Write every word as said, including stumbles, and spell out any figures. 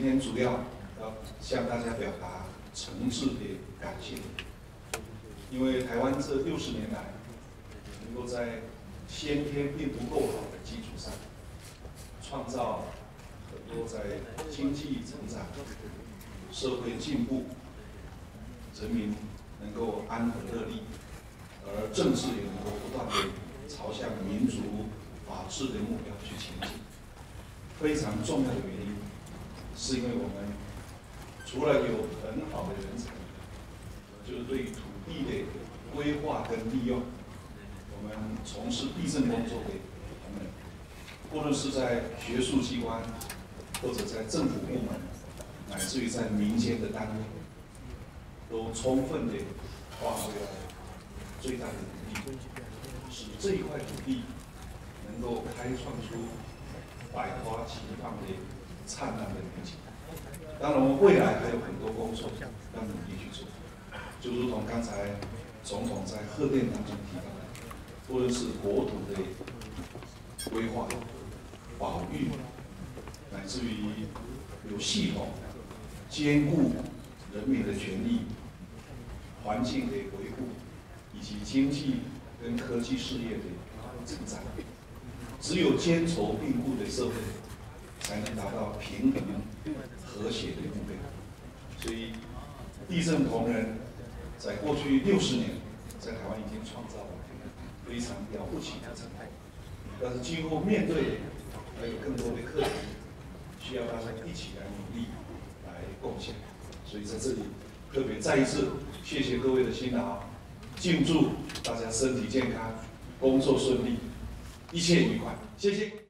天主要要向大家表达诚挚的感谢，因为台湾这六十年来，能够在先天并不够好的基础上，创造很多在经济成长、社会进步、人民能够安和乐利，而政治也能够不断的朝向民主、法治的目标去前进。非常重要的原因，是因为我们除了有很好的人才，就是对土地的规划跟利用，我们从事地政工作的同仁，无论是在学术机关，或者在政府部门，乃至于在民间的单位，都充分的发挥了最大的努力，使这一块土地能够开创出百花齐放的灿烂的年景。当然，我们未来还有很多工作要努力去做，就如同刚才总统在贺电当中提到的，无论是国土的规划、保育，乃至于有系统兼顾人民的权利、环境的维护，以及经济跟科技事业的成长。只有兼筹并顾的社会，才能达到平衡、和谐的目标。所以，地政同仁在过去六十年，在台湾已经创造了非常了不起的成果。但是，今后面对还有更多的课题，需要大家一起来努力，来贡献。所以，在这里特别再一次谢谢各位的辛劳，敬祝大家身体健康，工作顺利。一切愉快，谢谢。